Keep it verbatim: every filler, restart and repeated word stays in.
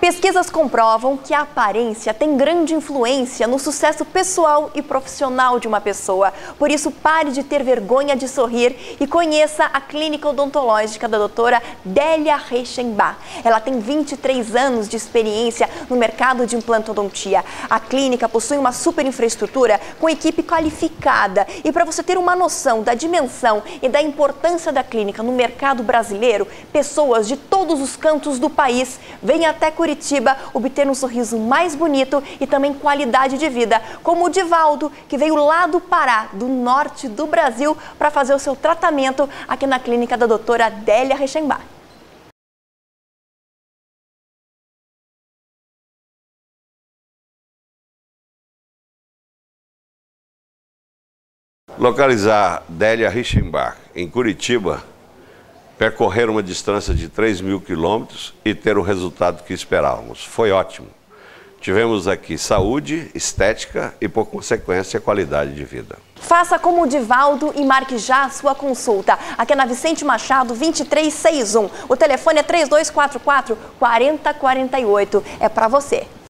Pesquisas comprovam que a aparência tem grande influência no sucesso pessoal e profissional de uma pessoa. Por isso, pare de ter vergonha de sorrir e conheça a clínica odontológica da doutora Délia Reichenbach. Ela tem vinte e três anos de experiência no mercado de implantodontia. A clínica possui uma super infraestrutura com equipe qualificada. E para você ter uma noção da dimensão e da importância da clínica no mercado brasileiro, pessoas de todos os cantos do país vêm até Curitiba obter um sorriso mais bonito e também qualidade de vida, como o Divaldo, que veio lá do Pará, do norte do Brasil, para fazer o seu tratamento aqui na clínica da doutora Délia Reichenbach. Localizar Délia Reichenbach em Curitiba, percorrer uma distância de três mil quilômetros e ter o resultado que esperávamos. Foi ótimo. Tivemos aqui saúde, estética e, por consequência, qualidade de vida. Faça como o Divaldo e marque já a sua consulta. Aqui é na Vicente Machado, vinte e três sessenta e um. O telefone é três dois quatro quatro, quatro zero quatro oito. É para você.